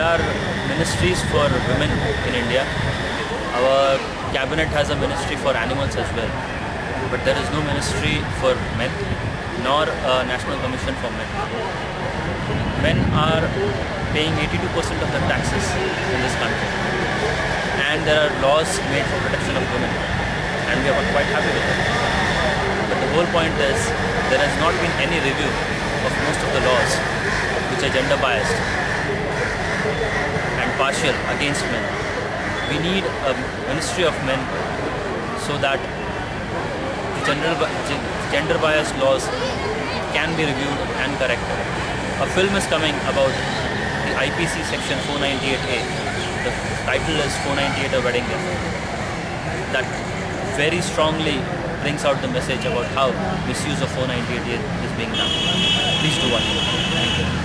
are ministries for women in India. Our cabinet has a ministry for animals as well, but there is no ministry for men, nor a national commission for men. Men are paying 82% of the taxes in this country, and there are laws made for protection of women, and we are quite happy with it. But the whole point is, there has not been any review of most of the laws which are gender biased and partial against men. We need a ministry of men so that the gender biased laws can be reviewed and corrected. A film is coming about the IPC section 498A. The title is 498 A Wedding Gift. That very strongly brings out the message about how misuse of 498A is being done. Please do watch it. Thank you.